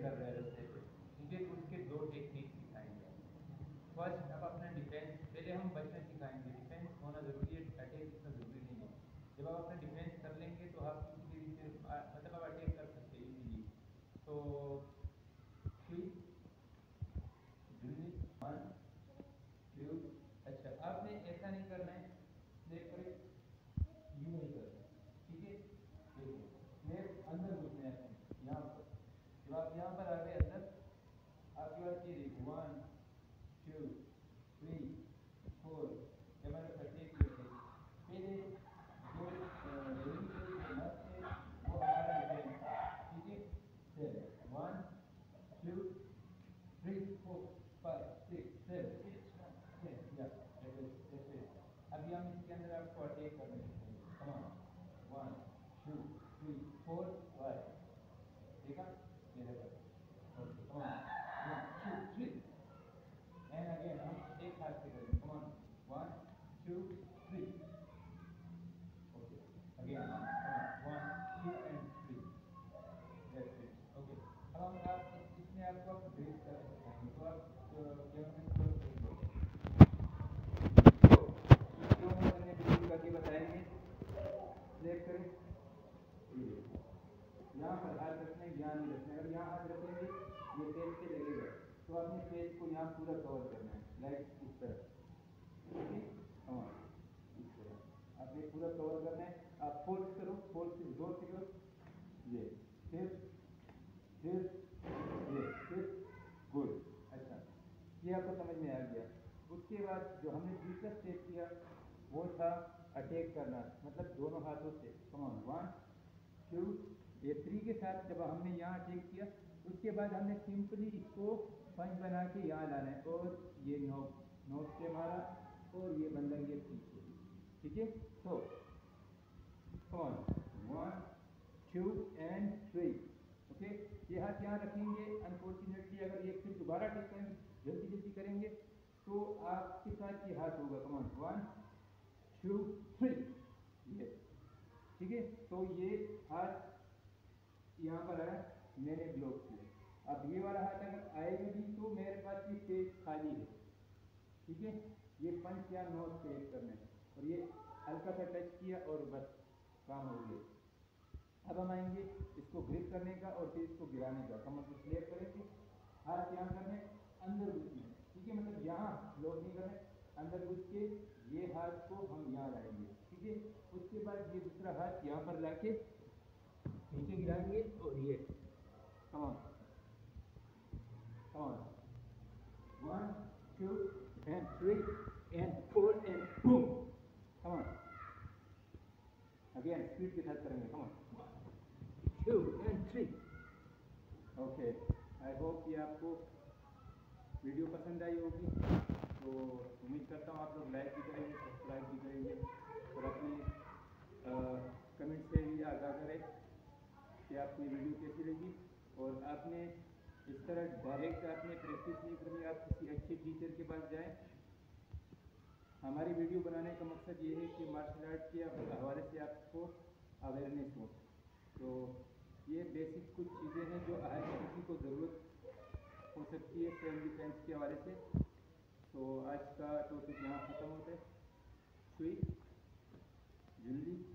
कर रहे हैं रस्ते पे, ठीक है। उसके दो टेक्निक सिखाएंगे। फर्स्ट, अब अपना डिफेंस पहले हम बचना सिखाएंगे। डिफेंस होना ज़रूरी है, अटैक इतना ज़रूरी नहीं है। जब आप अपना डिफेंस कर लेंगे तो आप किसी के भी मतलब आप अटैक कर सकते हैं इजीली। तो थ्री जल्दी 1 2। अच्छा, आपने ऐसा नहीं करना है, देख कर यूँ नहीं करना, ठीक है। देखो स्नैप अंदर घुसना है यहाँ पर। जब आप यहाँ पर आ गए अंदर, आपके पास ये देखो 1 2 3 4। जब मैंने अटैक किए थे पहले जो रेलवी के जो नर्स थे वो हमारा डिफेंस, ठीक है। फिर 1 2 3 4 5 6 7 या जैसे अभी हम इसके अंदर आपको अटैक करने सिखाएंगे। Come on 1 2 3 4 5। देखा ये देखो, okay. Come on 1 2 3 and again हम एक हाथ से करेंगे। Come on 1 2 3। Okay again come on 1 2 and 3। That's it, okay. अब हम आप इसमें आपको आप ब्रेक करना सिखाएंगे। तो आप कैमरा में थोड़ा सही लो, जो हम अपने वीडियो करके बताएंगे। सिलेक्ट करें, यहाँ पर हाथ रखना है, यहाँ नहीं रखना है। अगर यहाँ हाथ रखेंगे ये फेस पे लगेगा, तो आपने फेस को यहाँ पूरा कवर करना है, लाइक इस तरह, ठीक है। हाँ इस तरह आपने पूरा कवर करना है। आप फोल्ड करो, फोल्ड से जोर से करो, ये फिर ये फिर गुड। अच्छा, ये आपको समझ में आ गया। उसके बाद जो हमने दूसरा स्टेप किया वो था अटैक करना, मतलब दोनों हाथों से। Come on 1 2। ये 3 के साथ जब हमने यहाँ अटैक किया, उसके बाद हमने सिंपली इसको पंच बना के यहाँ लाना है, और ये नोक से मारा, और ये बंदर ये पीछे, ठीक है। तो कम ऑन 1 2 एंड 3। ओके, ये हाथ यहाँ रखेंगे। अनफॉर्चुनेटली अगर ये फिर दोबारा अटैक करेंगे, जल्दी जल्दी करेंगे, तो आपके साथ ये हाथ होगा। Come on 1 2 3। ये ठीक है। तो ये हाथ यहाँ पर आया, मैंने ब्लॉक किया। अब ये वाला हाथ अगर आएगा भी तो मेरे पास ये पेज खाली है, ठीक है। ये पंच या नोट सेव करना है, और ये हल्का सा टच किया और बस काम हो गया। अब हम आएंगे इसको ग्रिप करने का और फिर इसको गिराने का। हम मतलब स्लेप करेंगे, हाथ यहाँ करने, अंदर घुसना है, ठीक है। मतलब यहाँ ब्लॉक नहीं करना है, अंदर घुस के ये हाथ को हम यहाँ लाएंगे, ठीक है। उसके बाद ये दूसरा हाथ यहाँ पर लाके नीचे गिराएंगे, और ये come on 1 2 and 3 and 4 and boom। Come on again speed के साथ करेंगे। Come on 2 and 3। Okay, I hope ये आपको वीडियो पसंद आई होगी। तो उम्मीद करता हूँ आप लोग लाइक भी करेंगे, सब्सक्राइब भी करेंगे, और अपनी कमेंट से भी आगाह करें कि आपको ये वीडियो कैसी लगी। और आपने इस तरह डायरेक्ट आपने प्रैक्टिस नहीं करनी, आप किसी अच्छे टीचर के पास जाएं। हमारी वीडियो बनाने का मकसद ये है कि मार्शल आर्ट के हवाले से आपको अवेयरनेस हो। तो ये बेसिक कुछ चीज़ें हैं जो हर किसी को ज़रूरत हो सकती है सेल्फ डिफेंस के हवाले से। तो आज का टॉपिक यहाँ ख़त्म होता है। सुई जल्दी